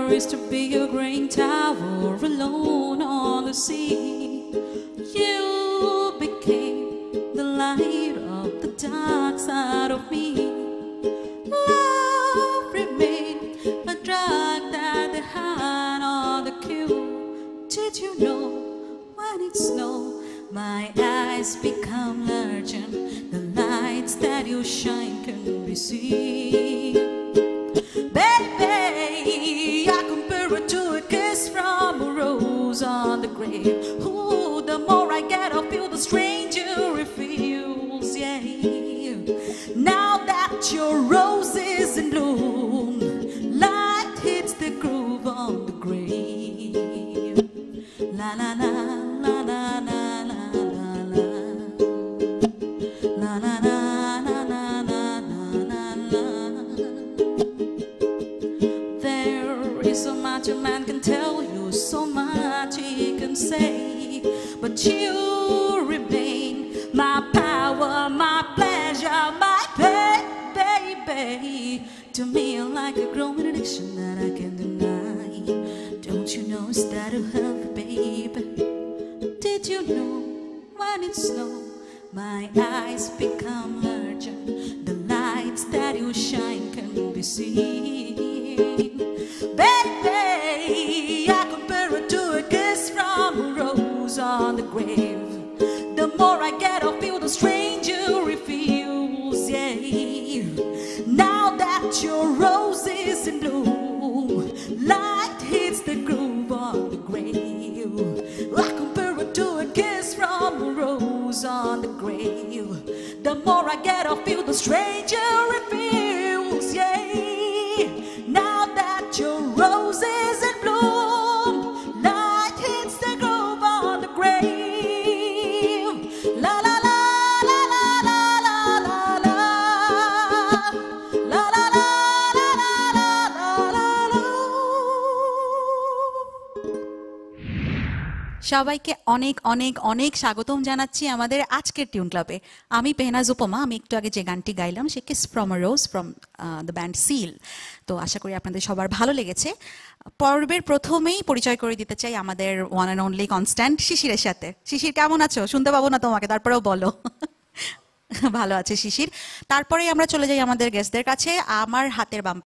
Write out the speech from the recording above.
used to be a green tower alone on the sea. You became the light of the dark side of me. Love remained a drug that they had on the queue. Did you know when it snowed, my eyes become larger? The lights that you shine can be seen. Baby, I compare it to a kiss from a rose on the grave. Ooh, the more I get, I feel the stranger it feels, yeah. Now that your rose is in bloom, light hits the groove on the grave. La la la la la la la la la la la la la la la la. There is so much a man can tell you, so much he can say, but you remain my power, my pleasure, my pain, baby. To me, you're like a growing addiction that I can't deny. Don't you know it's that to have, baby? Did you know when it snows, my eyes become larger? The lights that you shine can be seen. Baby, I compare it to a kiss from a rose on the grave. The more I get, I feel the stranger it feels, yeah. Now that your rose is in bloom, light hits the groove on the grave. I compare it to a kiss from a rose on the grave. The more I get, I feel the stranger it feels, yeah. Now that your rose is in bloom, light hits the groove on the grave. La la la la la la la la la la la la la la la la. সবাইকে অনেক অনেক অনেক স্বাগতম জানাচ্ছি আমাদের আজকের tune ক্লাবে। আমি পেহনাজ উপমা। আমি একটু আগে যে গানটি গাইলাম সে kiss from a rose from the band Seal. তো আশা করি আপনাদের সবার ভালো লেগেছে। পর্বের প্রথমেই পরিচয় করে দিতে চাই আমাদের ওয়ান অ্যান্ড অনলি কনস্ট্যান্ট শিশিরের সাথে। শিশির কেমন আছো? শুনতে পাবো না তোমাকে, তারপরেও বলো। ভালো আছে শিশির। তারপরে আমরা চলে যাই আমাদের গেস্টদের কাছে। আমার হাতের বাম